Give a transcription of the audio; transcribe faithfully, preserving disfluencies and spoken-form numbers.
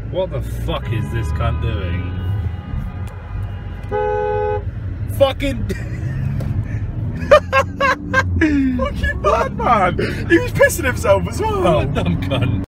What the fuck is this cunt doing? Fucking... Fucking bad, man! He was pissing himself as well! What a dumb cunt.